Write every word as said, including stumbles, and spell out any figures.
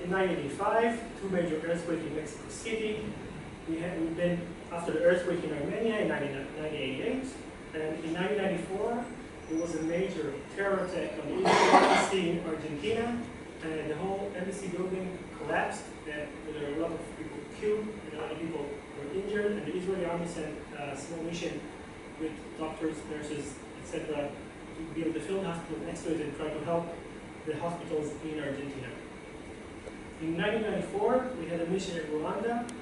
in nineteen eighty-five, two major earthquakes in Mexico City. We had, we've been after the earthquake in Armenia in nineteen eighty-eight, and in nineteen ninety-four, there was a major terror attack on the Israeli embassy in Argentina, and the whole embassy building collapsed, and there were a lot of people killed, and a lot of people were injured, and the Israeli army sent a small mission with doctors, nurses, et cetera, to build the field hospital next to it and try to help the hospitals in Argentina. In nineteen ninety-four, we had a mission in Rwanda,